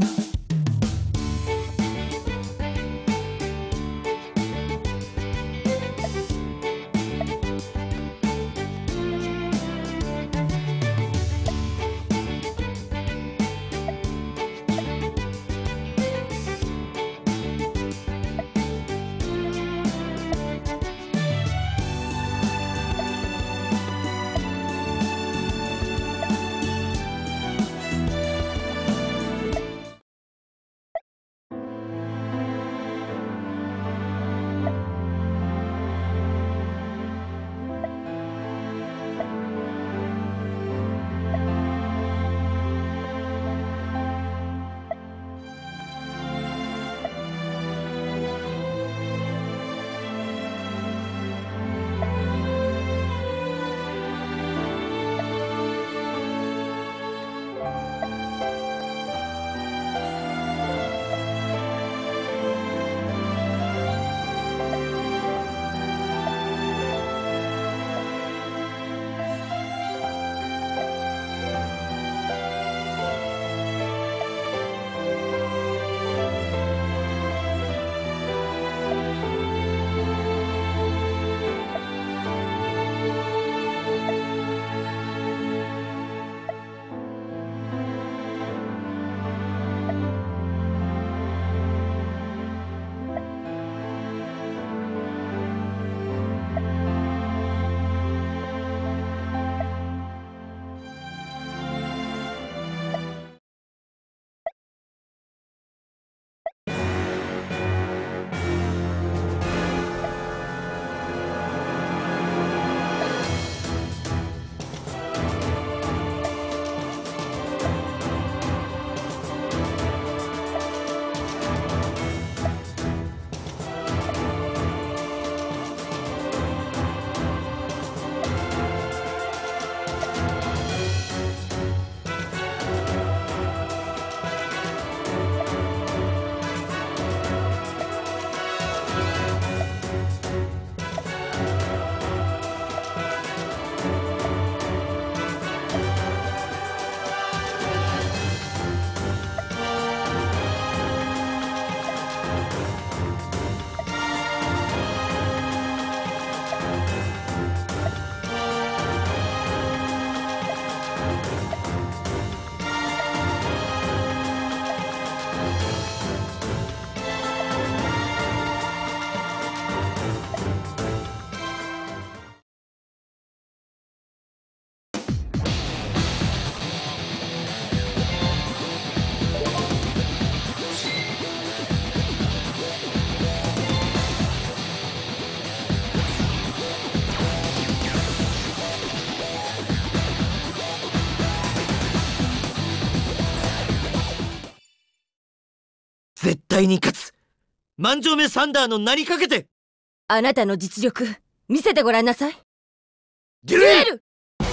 絶対に勝つ。万丈目サンダーの名にかけて。 あなたの実力見せてごらんなさい。 デュエル。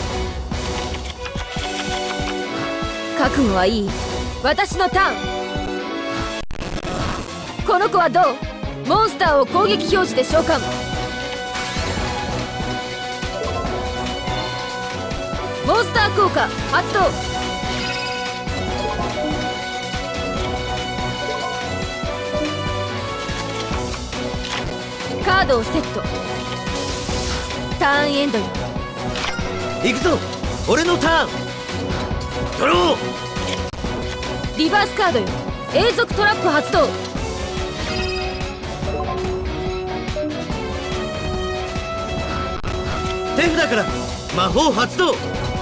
覚悟はいい。私のターン。この子はどう？モンスターを攻撃表示で召喚。モンスター効果発動。カードをセット。ターンエンドよ。 行くぞ、俺のターン。ドロー。 リバースカードよ。永続トラップ発動。 手札から魔法発動。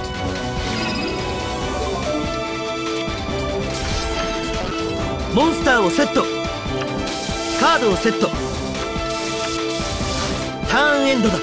モンスターをセット。カードをセット。ターンエンドだ。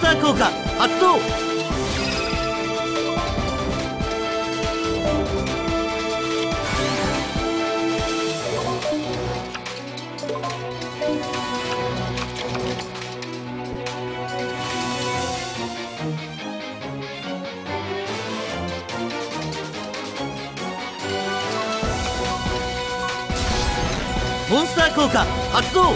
ター効果発動。モンスター効果発動。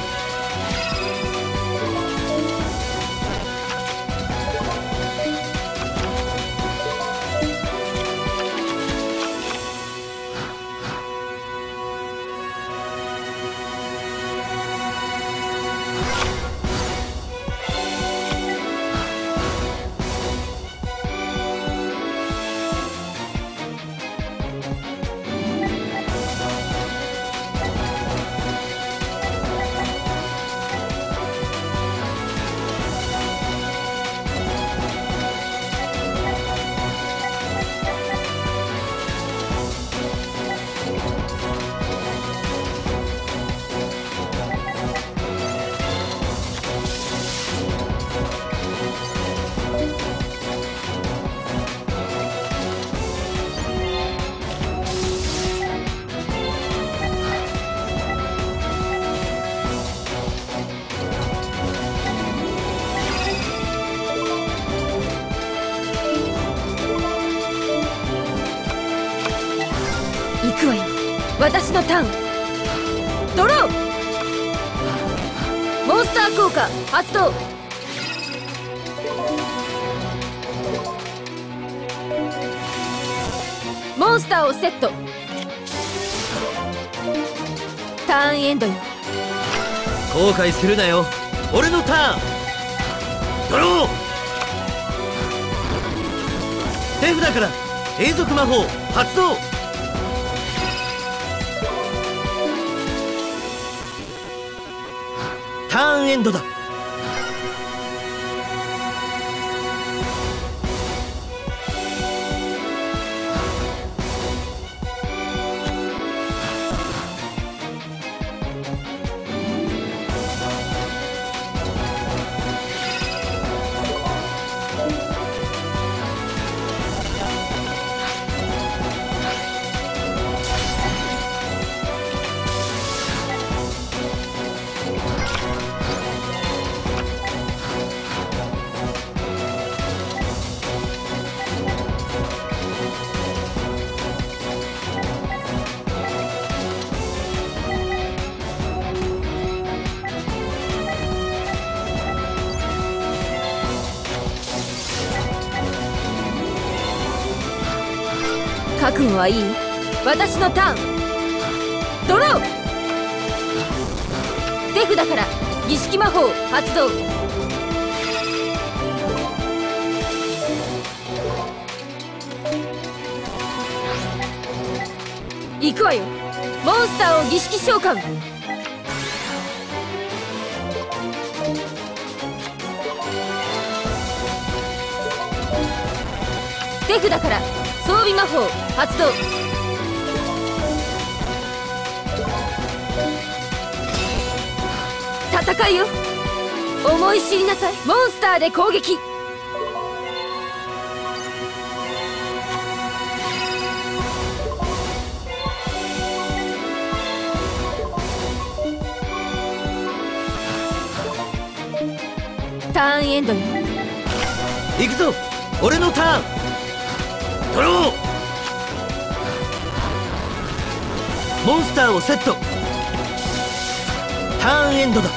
行くわよ、私のターン。ドロー。モンスター効果発動。モンスターをセット。ターンエンドよ。 後悔するなよ、俺のターン。ドロー。手札から永続魔法発動。ターンエンドだ。 覚悟はいい？私のターン。ドロー。手札から儀式魔法発動。行くわよ、モンスターを儀式召喚。手札から装備魔法発動。戦いよ、思い知りなさい。モンスターで攻撃。ターンエンドよ。 行くぞ、俺のターン。ドロー。モンスターをセット。ターンエンドだ。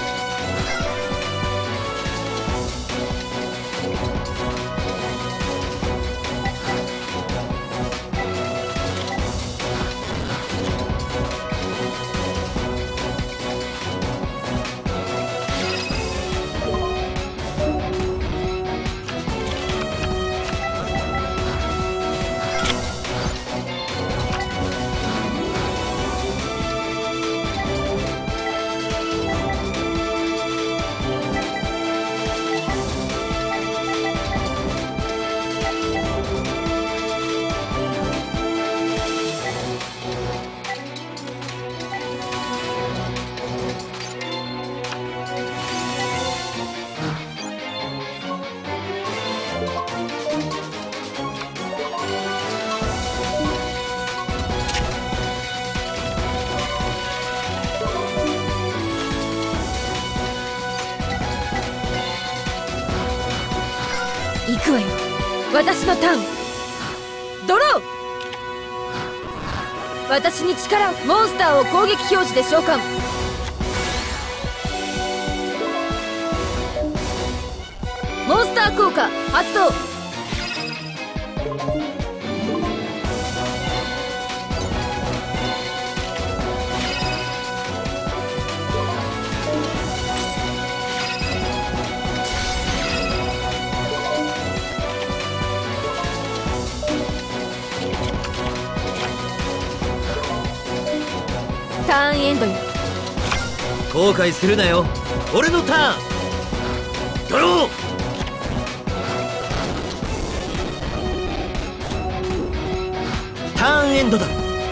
私のターン。ドロー。私に力を。モンスターを攻撃表示で召喚。モンスター効果発動。ターンエンドよ。 後悔するなよ。俺のターン。ドロー。ターンエンドだ。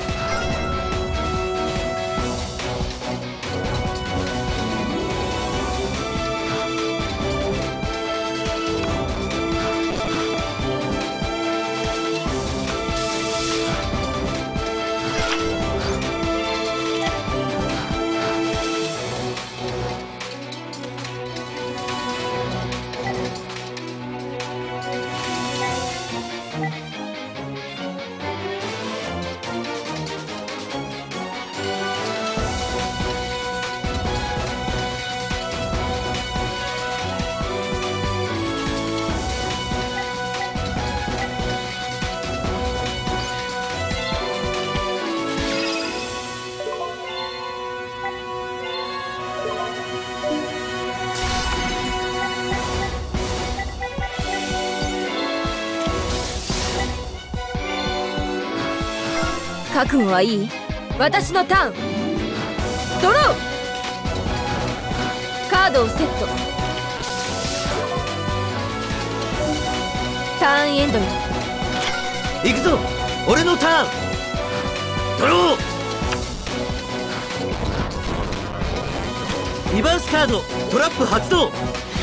覚悟はいい？私のターン。ドロー。カードをセット。ターンエンドよ。 行くぞ。俺のターン。ドロー。リバースカードトラップ発動。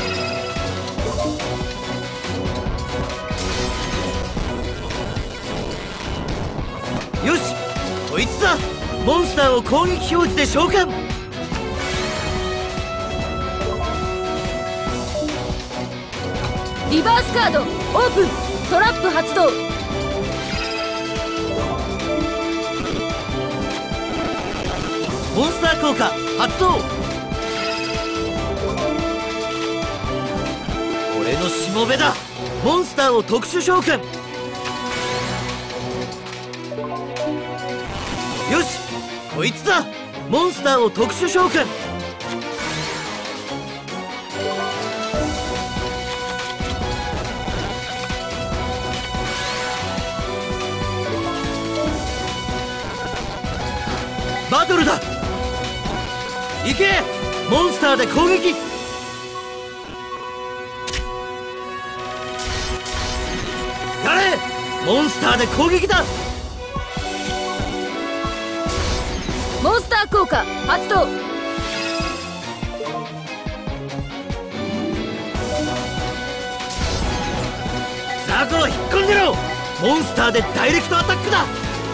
よし、こいつだ。モンスターを攻撃表示で召喚。 リバースカードオープン。トラップ発動。 モンスター効果発動。俺のしもべだ。モンスターを特殊召喚。よし、こいつだ。モンスターを特殊召喚。バトルだ。行け。モンスターで攻撃。やれ。モンスターで攻撃だ。 モンスター効果発動。 ザコロ引っ込んでろ。モンスターでダイレクトアタックだ。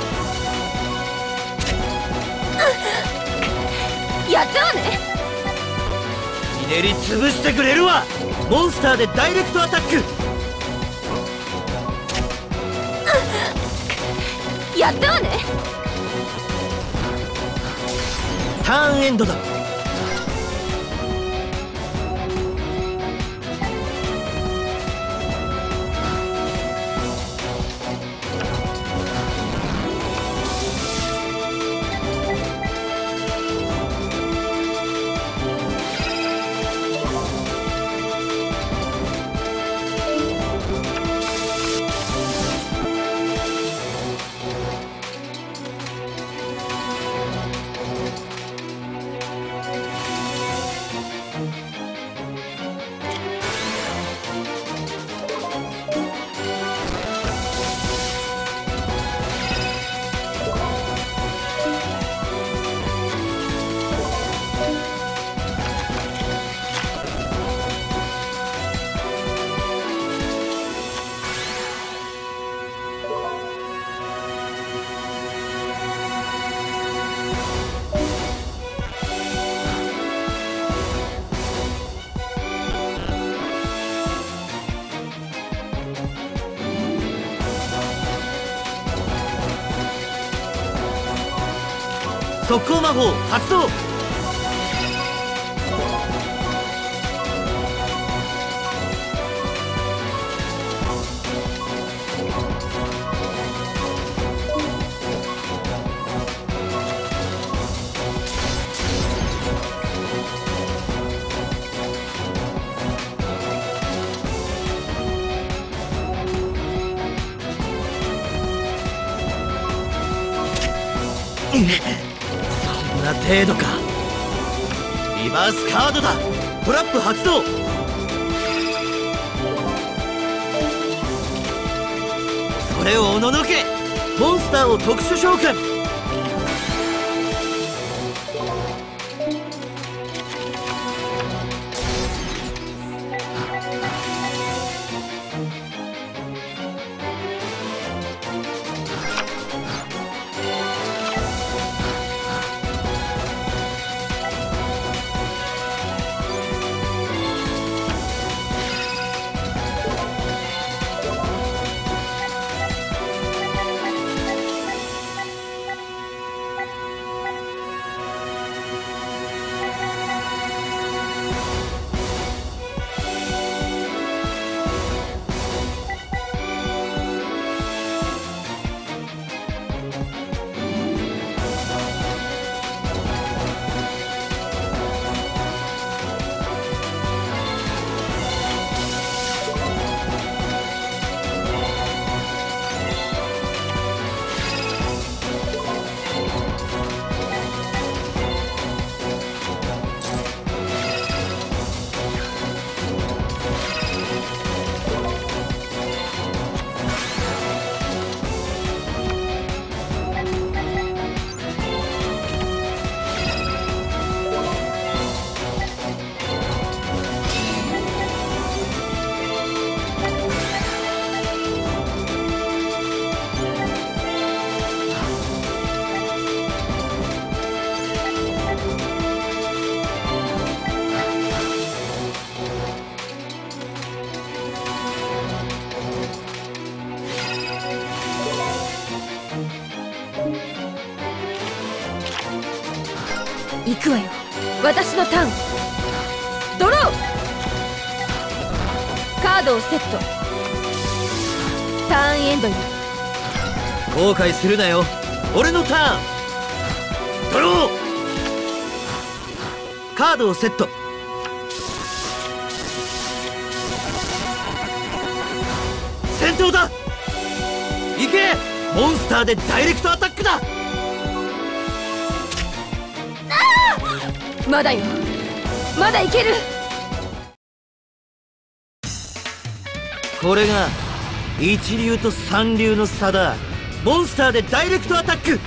やったわね。 ひねり潰してくれるわ。モンスターでダイレクトアタック。 やったわね。 ターンエンドだ。 速攻魔法発動。そんな程度か。リバースカードだ。トラップ発動。それをおののけ。モンスターを特殊召喚。 行くわよ、私のターン。ドロー。カードをセット。ターンエンドよ。 後悔するなよ。俺のターン。ドロー。カードをセット。戦闘だ。行け。モンスターでダイレクトアタックだ。 まだよ、まだいける。 これが一流と三流の差だ。モンスターでダイレクトアタック。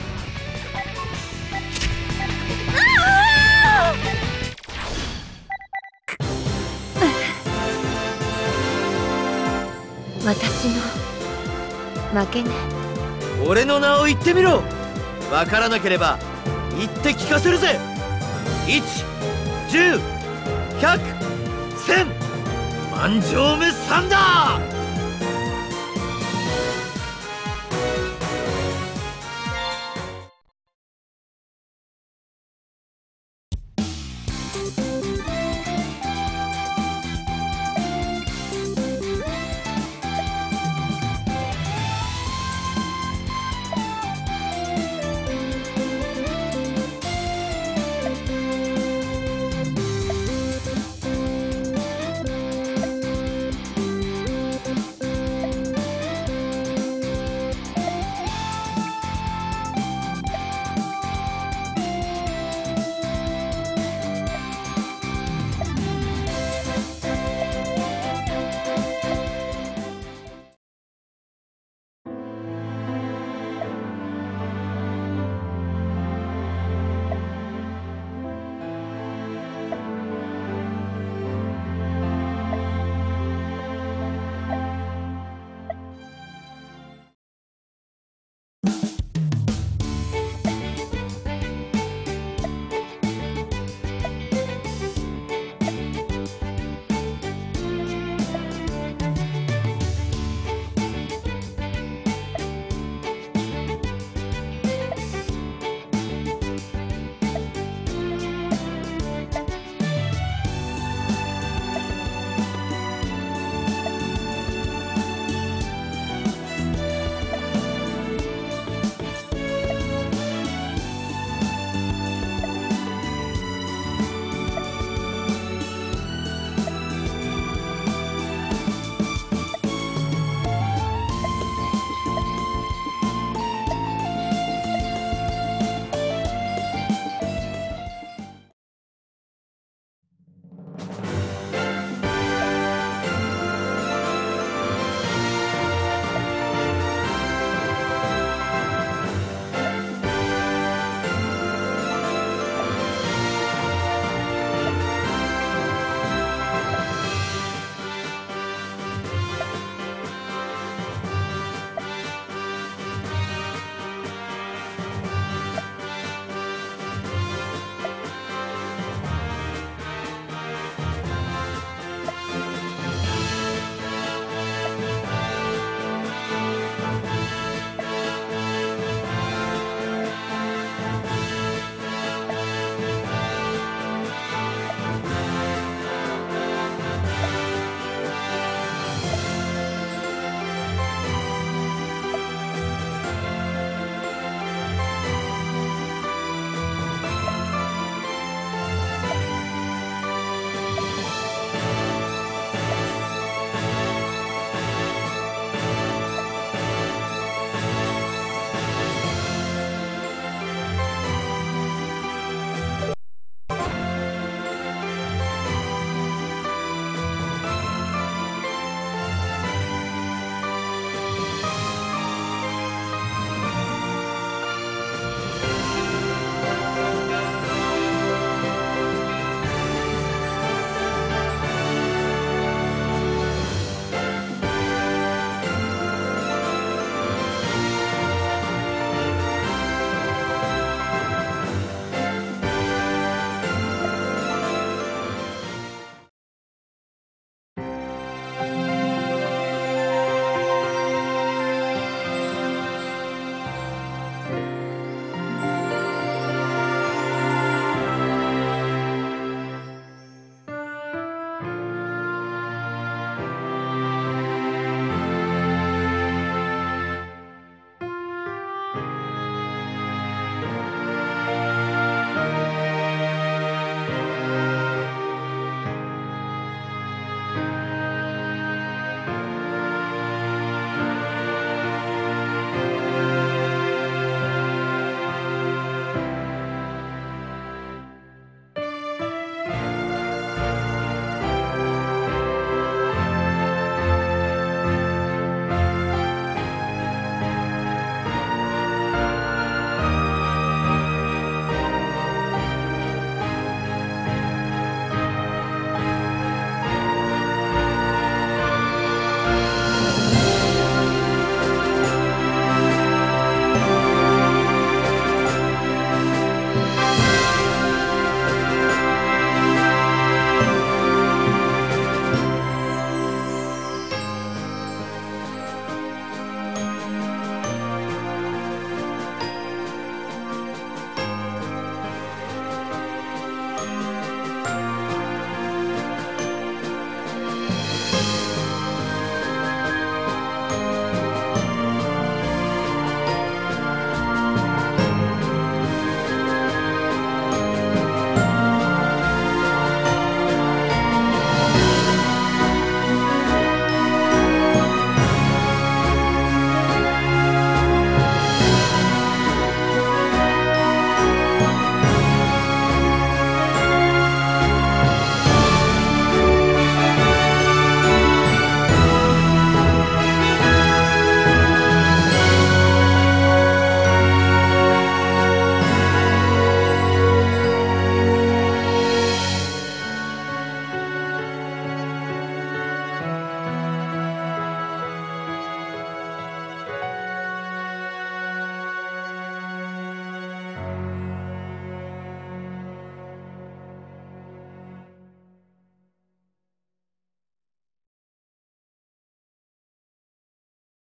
私の負けね。 俺の名を言ってみろ。わからなければ言って聞かせるぜ。1、10、100、1000、万丈目サンダー。